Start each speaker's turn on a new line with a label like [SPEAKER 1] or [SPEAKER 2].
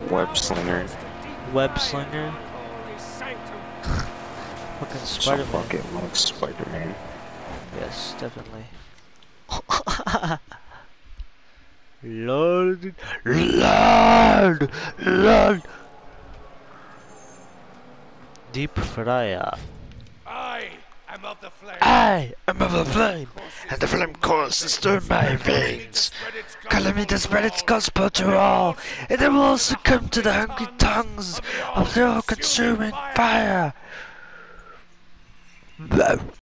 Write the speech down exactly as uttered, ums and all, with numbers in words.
[SPEAKER 1] Web slinger.
[SPEAKER 2] Web slinger. Fucking
[SPEAKER 1] Some
[SPEAKER 2] Spider-Man.
[SPEAKER 1] fucking like Spider-Man.
[SPEAKER 2] Yes, definitely. Lord, Lord, Lord. Deep fryer.
[SPEAKER 3] I am of the flame.
[SPEAKER 2] I am of the flame, and the flame courses through my veins, calling me to spread its gospel to all, and it will also come to the hungry tongues of the all-consuming fire.